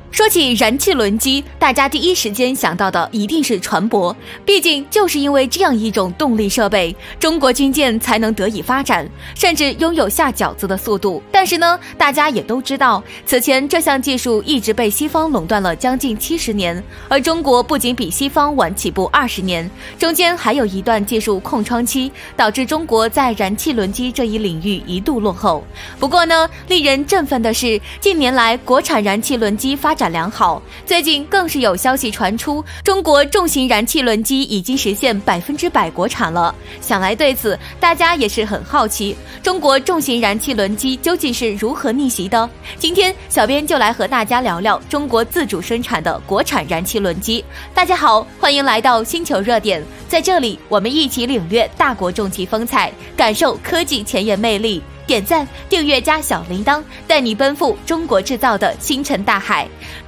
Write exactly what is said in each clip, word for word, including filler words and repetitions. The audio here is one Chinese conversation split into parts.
说起燃气轮机，大家第一时间想到的一定是船舶，毕竟就是因为这样一种动力设备，中国军舰才能得以发展，甚至拥有下饺子的速度。但是呢，大家也都知道，此前这项技术一直被西方垄断了将近七十年，而中国不仅比西方晚起步二十年，中间还有一段技术空窗期，导致中国在燃气轮机这一领域一度落后。不过呢，令人振奋的是，近年来国产燃气轮机发展良好，最近更是有消息传出，中国重型燃气轮机已经实现百分之百国产了。想来对此，大家也是很好奇，中国重型燃气轮机究竟是如何逆袭的？今天小编就来和大家聊聊中国自主生产的国产燃气轮机。大家好，欢迎来到星球热点，在这里我们一起领略大国重器风采，感受科技前沿魅力。点赞、订阅加小铃铛，带你奔赴中国制造的星辰大海。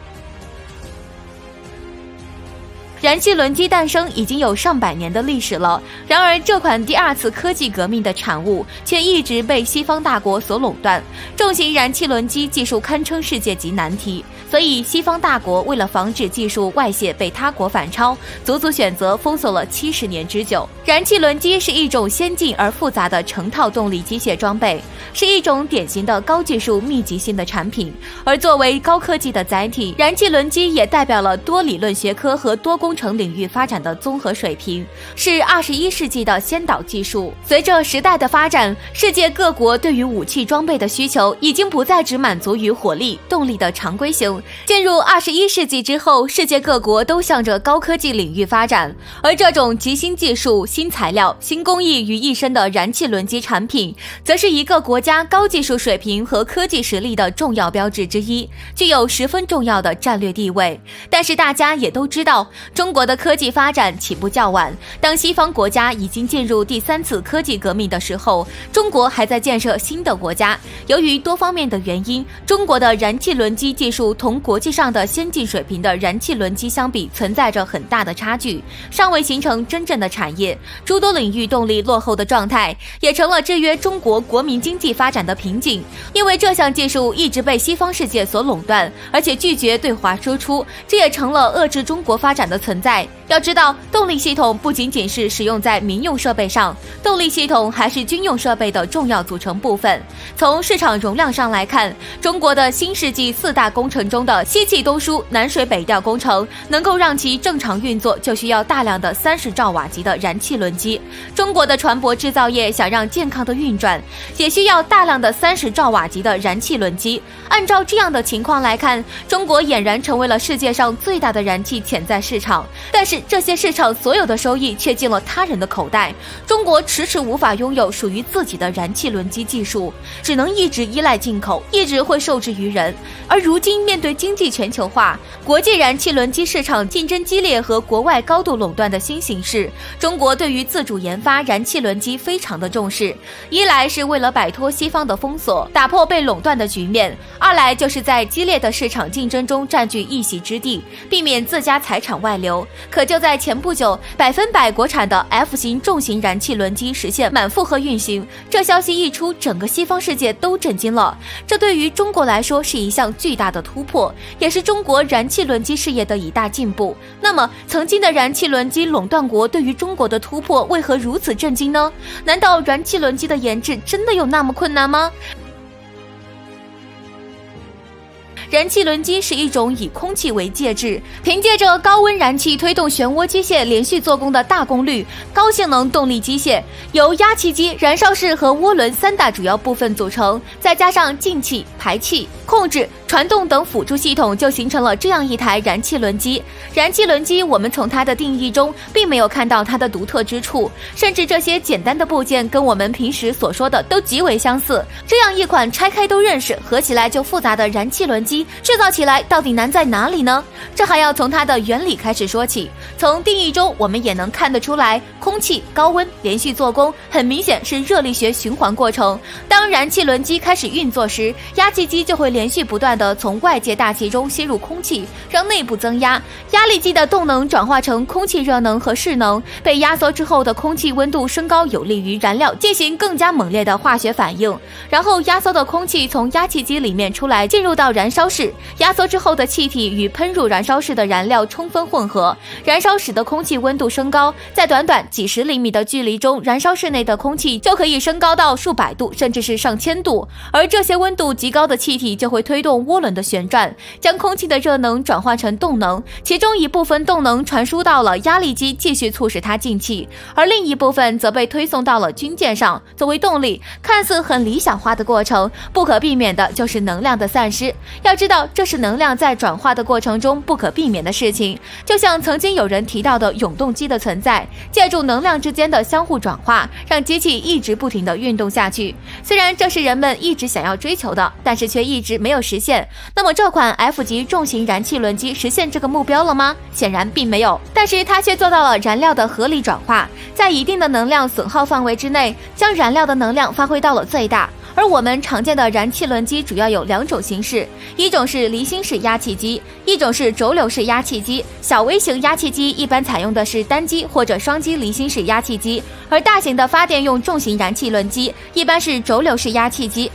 燃气轮机诞生已经有上百年的历史了，然而这款第二次科技革命的产物却一直被西方大国所垄断。重型燃气轮机技术堪称世界级难题，所以西方大国为了防止技术外泄被他国反超，足足选择封锁了七十年之久。燃气轮机是一种先进而复杂的成套动力机械装备，是一种典型的高技术密集性的产品。而作为高科技的载体，燃气轮机也代表了多理论学科和多工程领域发展的综合水平，是二十一世纪的先导技术。随着时代的发展，世界各国对于武器装备的需求已经不再只满足于火力、动力的常规型。进入二十一世纪之后，世界各国都向着高科技领域发展，而这种集新技术、新材料、新工艺于一身的燃气轮机产品，则是一个国家高技术水平和科技实力的重要标志之一，具有十分重要的战略地位。但是大家也都知道，中国的科技发展起步较晚，当西方国家已经进入第三次科技革命的时候，中国还在建设新的国家。由于多方面的原因，中国的燃气轮机技术同国际上的先进水平的燃气轮机相比，存在着很大的差距，尚未形成真正的产业，诸多领域动力落后的状态，也成了制约中国国民经济发展的瓶颈。因为这项技术一直被西方世界所垄断，而且拒绝对华输出，这也成了遏制中国发展的存在。要知道，动力系统不仅仅是使用在民用设备上，动力系统还是军用设备的重要组成部分。从市场容量上来看，中国的新世纪四大工程中的西气东输、南水北调工程，能够让其正常运作，就需要大量的三十兆瓦级的燃气轮机。中国的船舶制造业想让健康的运转，也需要大量的三十兆瓦级的燃气轮机。按照这样的情况来看，中国俨然成为了世界上最大的燃气潜在市场。但是这些市场所有的收益却进了他人的口袋，中国迟迟无法拥有属于自己的燃气轮机技术，只能一直依赖进口，一直会受制于人。而如今面对经济全球化、国际燃气轮机市场竞争激烈和国外高度垄断的新形势，中国对于自主研发燃气轮机非常的重视。一来是为了摆脱西方的封锁，打破被垄断的局面；二来就是在激烈的市场竞争中占据一席之地，避免自家财产外流。可就在前不久，百分百国产的 F 型重型燃气轮机实现满负荷运行，这消息一出，整个西方世界都震惊了。这对于中国来说是一项巨大的突破，也是中国燃气轮机事业的一大进步。那么，曾经的燃气轮机垄断国对于中国的突破为何如此震惊呢？难道燃气轮机的研制真的有那么困难吗？燃气轮机是一种以空气为介质，凭借着高温燃气推动漩涡机械连续做工的大功率、高性能动力机械，由压气机、燃烧室和涡轮三大主要部分组成，再加上进气、排气、控制、传动等辅助系统，就形成了这样一台燃气轮机。燃气轮机，我们从它的定义中并没有看到它的独特之处，甚至这些简单的部件跟我们平时所说的都极为相似。这样一款拆开都认识、合起来就复杂的燃气轮机，制造起来到底难在哪里呢？这还要从它的原理开始说起。从定义中我们也能看得出来，空气高温连续做工很明显是热力学循环过程。当燃气轮机开始运作时，压气机就会连续不断地从外界大气中吸入空气，让内部增压。压力机的动能转化成空气热能和势能，被压缩之后的空气温度升高，有利于燃料进行更加猛烈的化学反应。然后压缩的空气从压气机里面出来，进入到燃烧室。压缩之后的气体与喷入燃烧室的燃料充分混合，燃烧使得空气温度升高，在短短几十厘米的距离中，燃烧室内的空气就可以升高到数百度，甚至是上千度。而这些温度极高的气体就会推动涡轮的旋转，将空气的热能转换成动能，其中一部分动能传输到了压力机，继续促使它进气，而另一部分则被推送到了军舰上作为动力。看似很理想化的过程，不可避免的就是能量的散失。要知道，这是能量在转化的过程中不可避免的事情。就像曾经有人提到的永动机的存在，借助能量之间的相互转化，让机器一直不停地运动下去。虽然这是人们一直想要追求的，但是却一直没有实现。那么这款 F 级重型燃气轮机实现这个目标了吗？显然并没有，但是它却做到了燃料的合理转化，在一定的能量损耗范围之内，将燃料的能量发挥到了最大。而我们常见的燃气轮机主要有两种形式，一种是离心式压气机，一种是轴流式压气机。小微型压气机一般采用的是单机或者双机离心式压气机，而大型的发电用重型燃气轮机一般是轴流式压气机。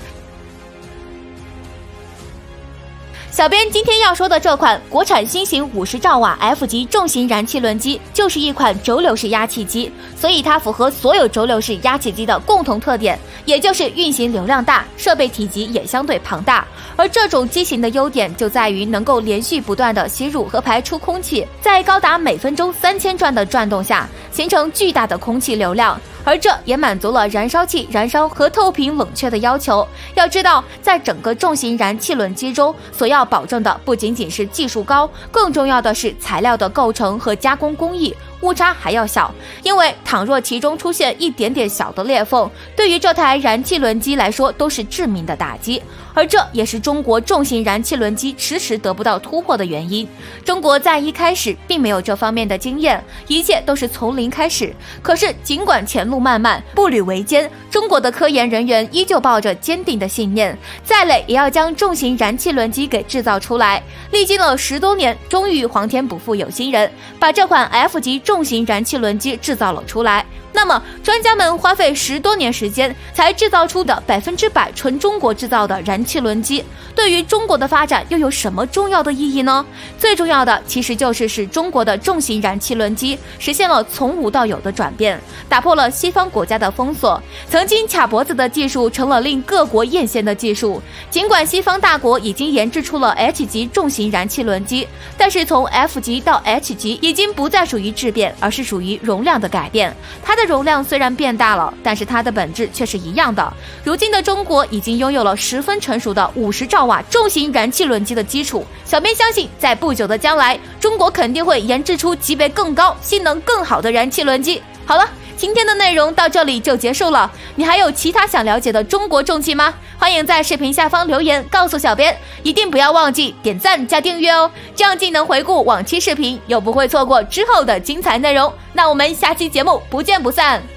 小编今天要说的这款国产新型五十兆瓦 F 级重型燃气轮机就是一款轴流式压气机，所以它符合所有轴流式压气机的共同特点，也就是运行流量大，设备体积也相对庞大。而这种机型的优点就在于能够连续不断的吸入和排出空气，在高达每分钟三千转的转动下，形成巨大的空气流量。而这也满足了燃烧器燃烧和透屏冷却的要求。要知道，在整个重型燃气轮机中，所要保证的不仅仅是技术高，更重要的是材料的构成和加工工艺误差还要小，因为倘若其中出现一点点小的裂缝，对于这台燃气轮机来说都是致命的打击。而这也是中国重型燃气轮机迟迟得不到突破的原因。中国在一开始并没有这方面的经验，一切都是从零开始。可是尽管前路漫漫，步履维艰，中国的科研人员依旧抱着坚定的信念，再累也要将重型燃气轮机给制造出来。历经了十多年，终于皇天不负有心人，把这款 F 级重型燃气轮机制造了出来。那么专家们花费十多年时间才制造出的百分之百纯中国制造的燃气轮机，对于中国的发展又有什么重要的意义呢？最重要的其实就是使中国的重型燃气轮机实现了从无到有的转变，打破了西方国家的封锁。曾经卡脖子的技术成了令各国艳羡的技术。尽管西方大国已经研制出了 H 级重型燃气轮机，但是从 F 级到 H 级已经不再属于质变，而是属于容量的改变。它的容量虽然变大了，但是它的本质却是一样的。如今的中国已经拥有了十分成熟的五十兆瓦重型燃气轮机的基础，小编相信在不久的将来，中国肯定会研制出级别更高、性能更好的燃气轮机。好了，今天的内容到这里就结束了，你还有其他想了解的中国重汽吗？欢迎在视频下方留言告诉小编，一定不要忘记点赞加订阅哦，这样既能回顾往期视频，又不会错过之后的精彩内容。那我们下期节目不见不散。